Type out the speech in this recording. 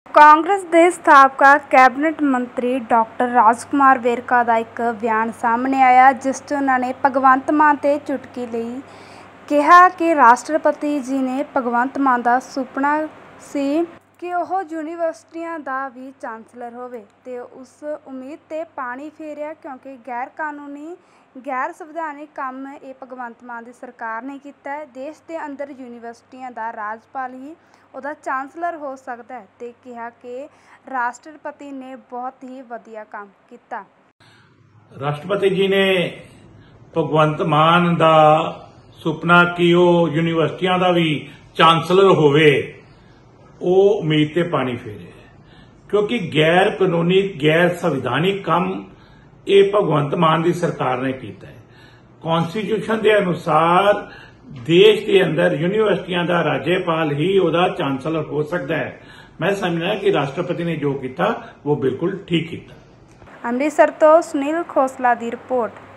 ਕਾਂਗਰਸ ਦੇ ਸਾਬਕਾ ਕੈਬਨਿਟ ਮੰਤਰੀ ਡਾਕਟਰ ਰਾਜਕੁਮਾਰ ਵੇਰਕਾ ਦਾ ਇੱਕ ਬਿਆਨ ਸਾਹਮਣੇ ਆਇਆ, ਜਿਸ 'ਚ ਉਹਨਾਂ ਨੇ ਭਗਵੰਤ ਮਾਨ ਤੇ ਚੁਟਕੀ ਲਈ ਕਿਹਾ ਕਿ ਰਾਸ਼ਟਰਪਤੀ ਜੀ ਨੇ ਭਗਵੰਤ ਮਾਨ ਦਾ ਸੁਪਨਾ ਸੀ ਕਿ ਉਹ ਯੂਨੀਵਰਸਿਟੀਆਂ ਦਾ ਵੀ ਚਾਂਸਲਰ ਹੋਵੇ ਤੇ ਉਸ ਉਮੀਦ ਤੇ ਪਾਣੀ ਫੇਰਿਆ, ਕਿਉਂਕਿ ਗੈਰ ਕਾਨੂੰਨੀ ਗੈਰ ਸੰਵਿਧਾਨਿਕ ਕੰਮ ਇਹ ਭਗਵੰਤ ਮਾਨ ਦੀ ਸਰਕਾਰ ਨੇ ਕੀਤਾ ਹੈ। ਦੇਸ਼ ਦੇ ਅੰਦਰ ਯੂਨੀਵਰਸਿਟੀਆਂ ਦਾ ਰਾਜਪਾਲ ਹੀ ਉਹਦਾ ਚਾਂਸਲਰ ਹੋ ਸਕਦਾ ਹੈ ਤੇ ਕਿਹਾ ਕਿ ਰਾਸ਼ਟਰਪਤੀ ਨੇ ਬਹੁਤ ਹੀ ਵਧੀਆ ਕੰਮ ਕੀਤਾ। ਰਾਸ਼ਟਰਪਤੀ ਜੀ ਨੇ ਭਗਵੰਤ ਮਾਨ ਦਾ ਸੁਪਨਾ ਕਿ ਉਹ ਯੂਨੀਵਰਸਿਟੀਆਂ ਦਾ ਵੀ ਚਾਂਸਲਰ ਹੋਵੇ, ਉਹ ਉਮੀਦ ਤੇ ਪਾਣੀ ਫੇਰੇ, ਕਿਉਂਕਿ ਗੈਰ ਕਾਨੂੰਨੀ ਗੈਰ ਸੰਵਿਧਾਨਿਕ ਕੰਮ ਇਹ ਭਗਵੰਤ ਮਾਨ ਦੀ ਸਰਕਾਰ ਨੇ ਕੀਤਾ ਹੈ। ਕਨਸਟੀਟਿਊਸ਼ਨ ਦੇ ਅਨੁਸਾਰ ਦੇਸ਼ ਦੇ ਅੰਦਰ ਯੂਨੀਵਰਸਿਟੀਆਂ ਦਾ ਰਾਜਪਾਲ ਹੀ ਉਹਦਾ ਚਾਂਸਲਰ ਹੋ ਸਕਦਾ ਹੈ। ਮੈਂ ਸਮਝਦਾ ਕਿ ਰਾਸ਼ਟਰਪਤੀ ਨੇ ਜੋ ਕੀਤਾ ਉਹ ਬਿਲਕੁਲ ਠੀਕ ਕੀਤਾ। ਅੰਮ੍ਰਿਤਸਰ ਤੋਂ ਸੁਨੀਲ ਖੋਸਲਾ ਦੀ ਰਿਪੋਰਟ।